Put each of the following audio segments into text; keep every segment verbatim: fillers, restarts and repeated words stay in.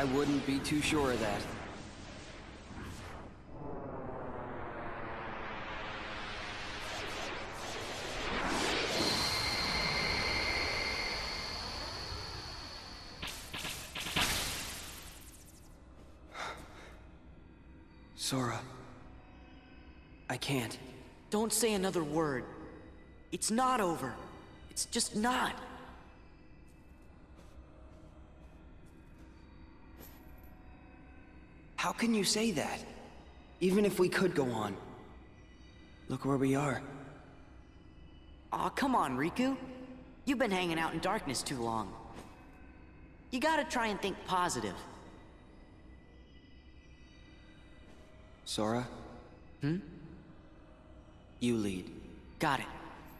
I wouldn't be too sure of that. Sora. I can't. Don't say another word. It's not over. It's just not. How can you say that? Even if we could go on. Look where we are. Aw, come on, Riku. You've been hanging out in darkness too long. You gotta try and think positive. Sora? Hmm? You lead. Got it.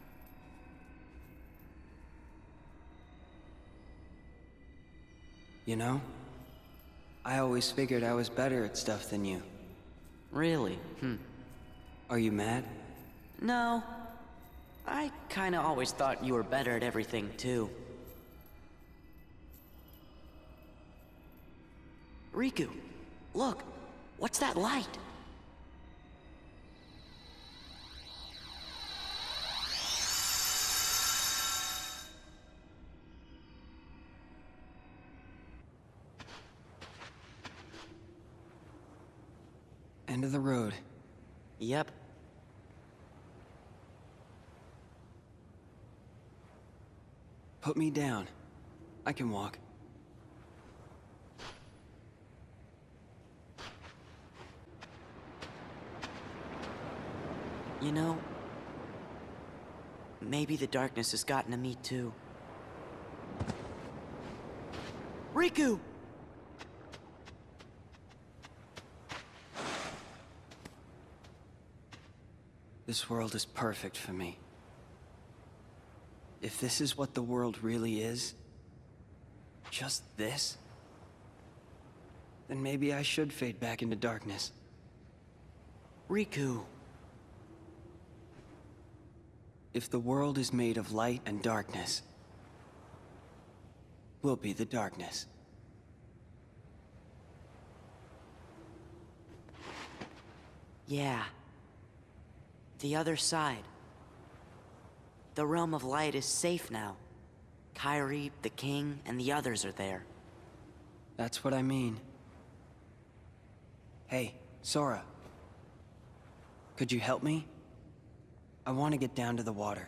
You know, I always figured I was better at stuff than you. Really? Hmm. Are you mad? No. I kinda always thought you were better at everything, too. Riku, look. What's that light? End of the road. Yep. Put me down. I can walk. You know, maybe the darkness has gotten to me too. Riku! This world is perfect for me. If this is what the world really is, just this, then maybe I should fade back into darkness. Riku. If the world is made of light and darkness, we'll be the darkness. Yeah. The other side. The realm of light is safe now. Kairi, the king, and the others are there. That's what I mean. Hey, Sora. Could you help me? I want to get down to the water.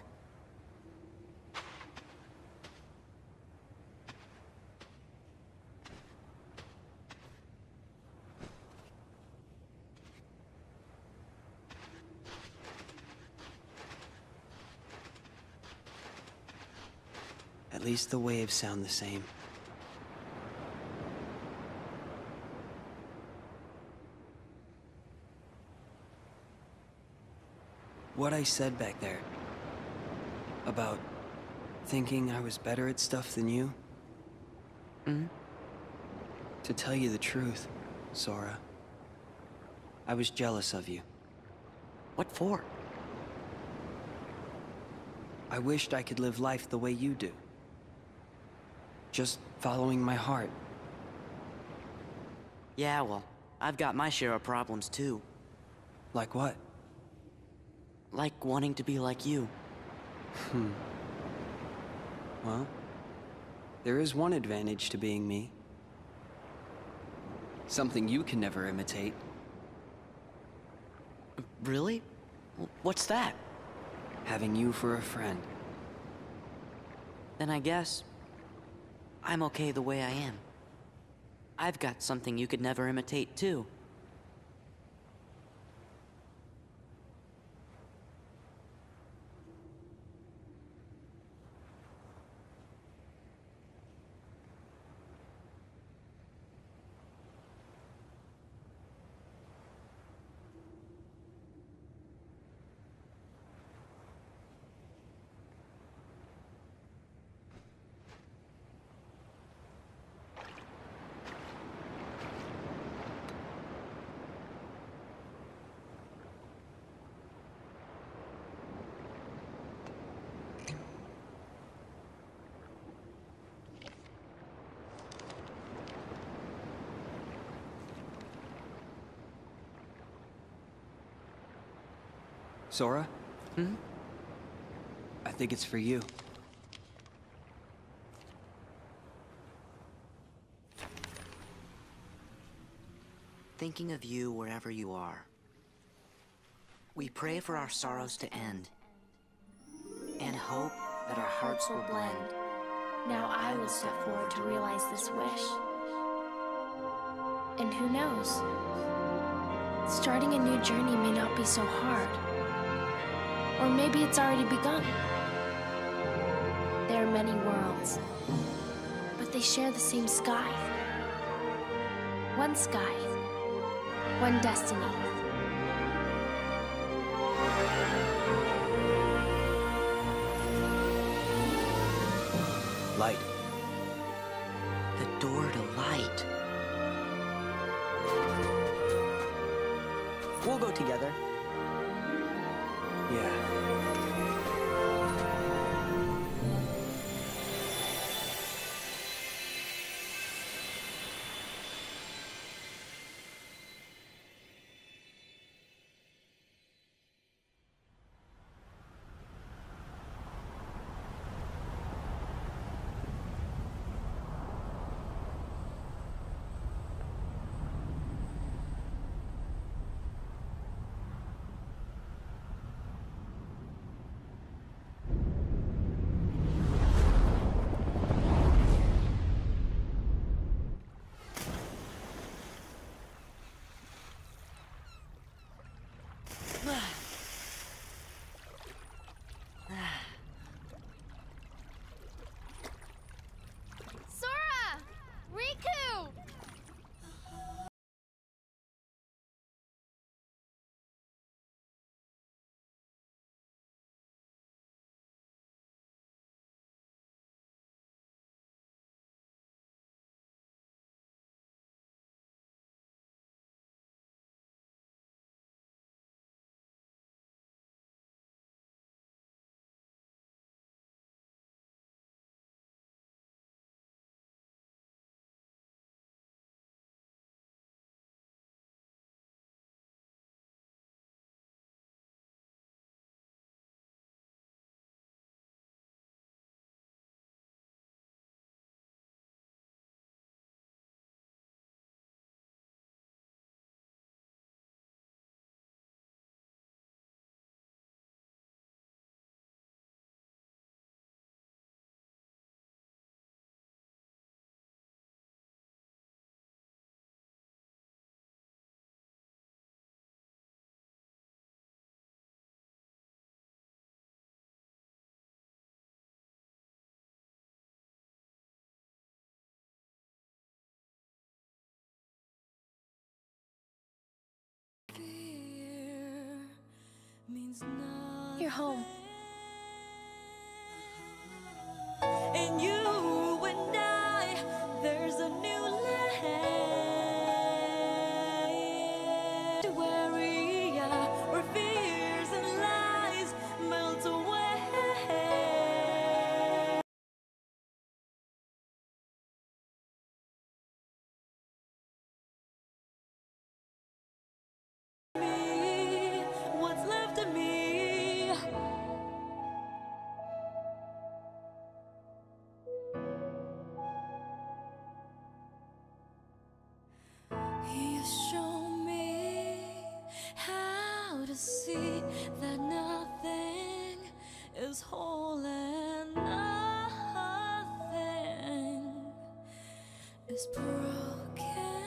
At least the waves sound the same. What I said back there, about thinking I was better at stuff than you? Hmm? To tell you the truth, Sora, I was jealous of you. What for? I wished I could live life the way you do. Just following my heart. Yeah, well, I've got my share of problems too. Like what? Like wanting to be like you. Hmm. Well, there is one advantage to being me. Something you can never imitate. Really? What's that? Having you for a friend. Then I guess I'm okay the way I am. I've got something you could never imitate too. Sora, Hmm? I think it's for you. Thinking of you wherever you are. We pray for our sorrows to end, and hope that our hearts will blend. Now I will step forward to realize this wish. And who knows? Starting a new journey may not be so hard. Or maybe it's already begun. There are many worlds, but they share the same sky. One sky, one destiny. Light. The door to light. We'll go together. Yeah. Sora! Riku! You're home. And you and I, there's a new land where we are, where fears and lies melt away. Me, what's left of me? You show me how to see that nothing is whole and nothing is broken.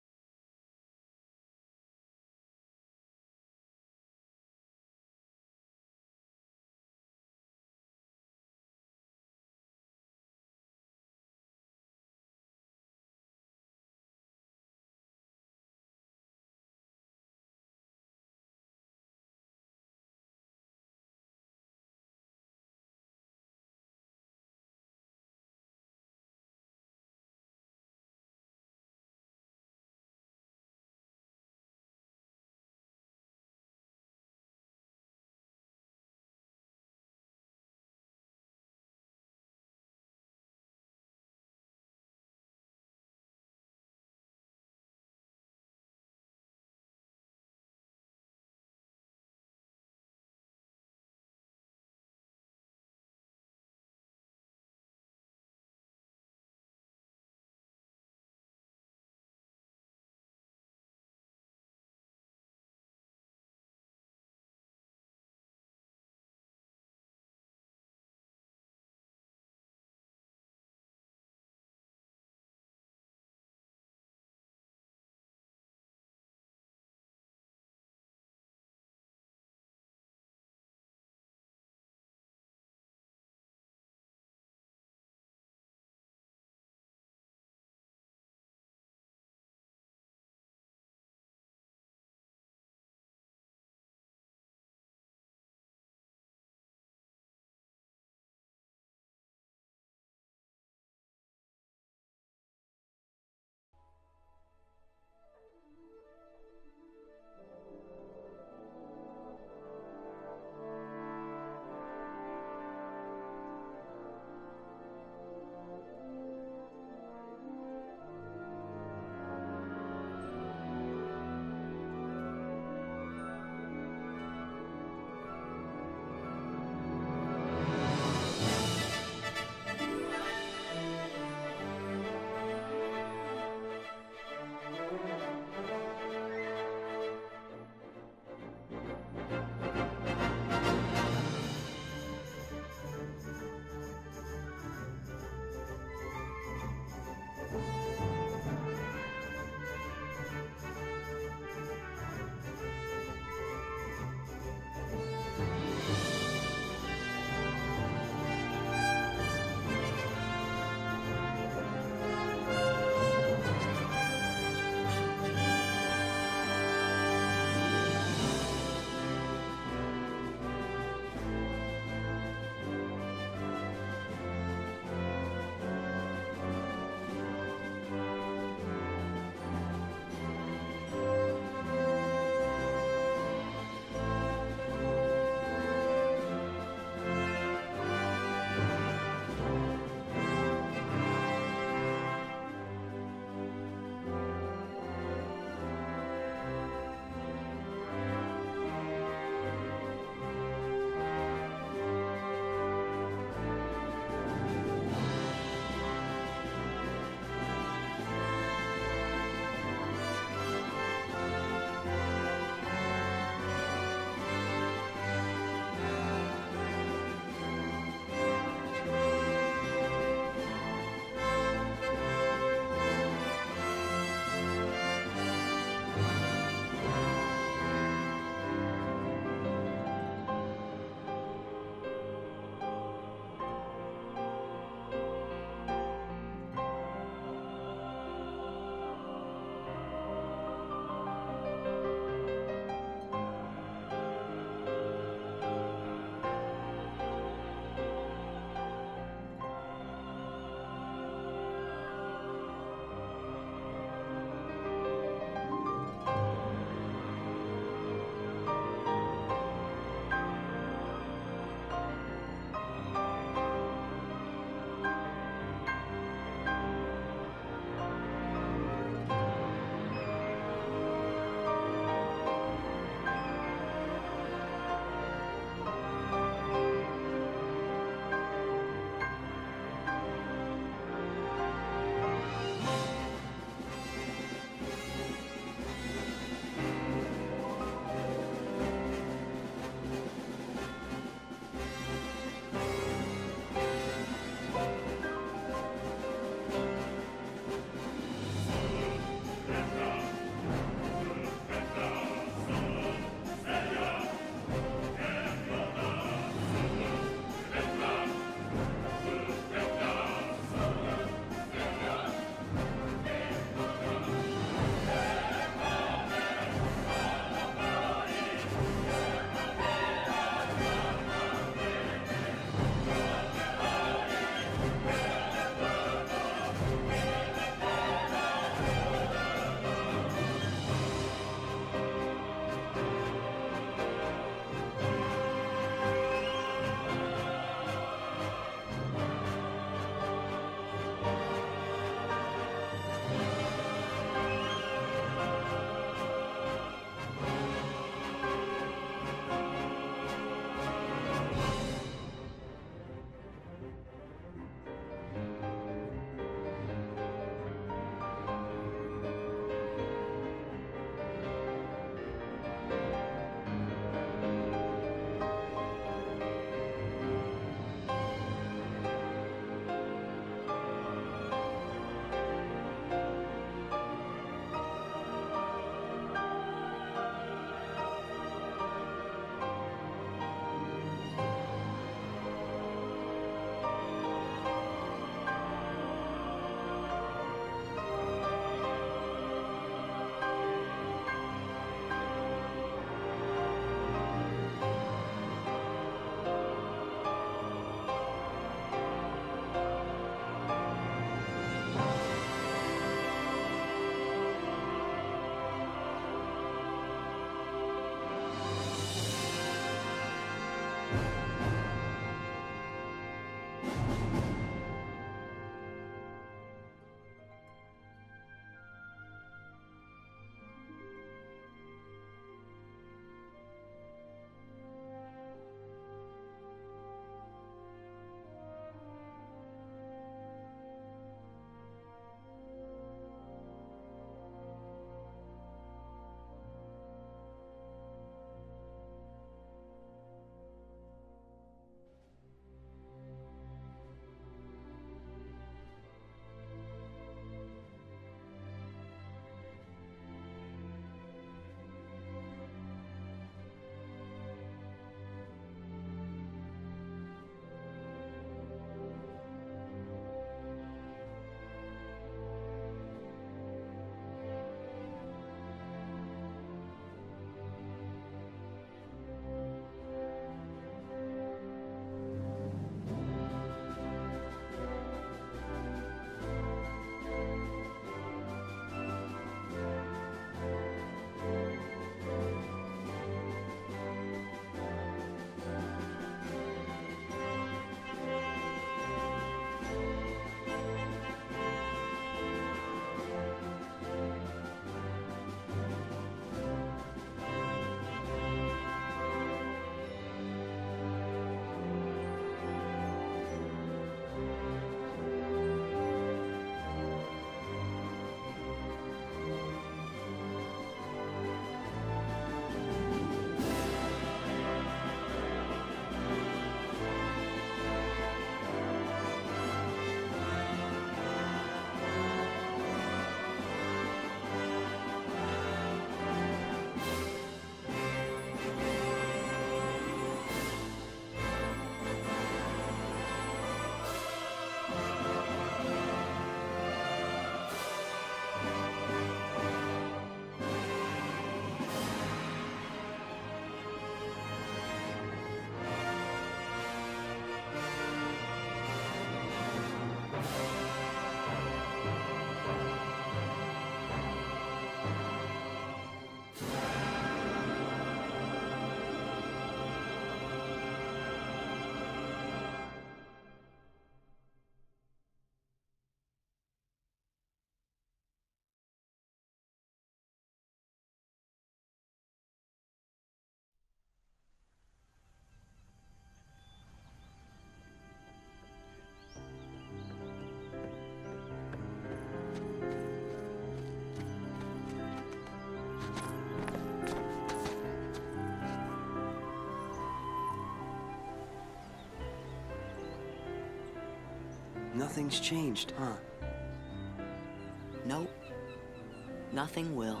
Nothing's changed, huh? Nope. Nothing will.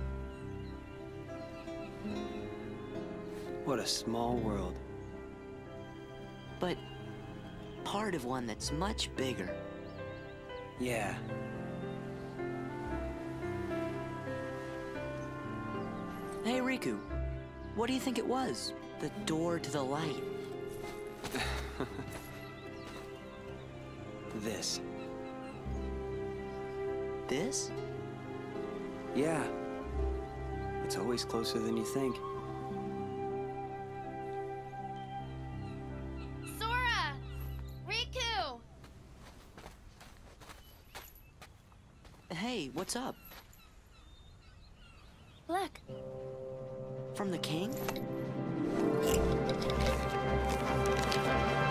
What a small world. But part of one that's much bigger. Yeah. Hey, Riku. What do you think it was? The door to the light. This. This? Yeah. It's always closer than you think. Sora! Riku! Hey, what's up? Look, From the king?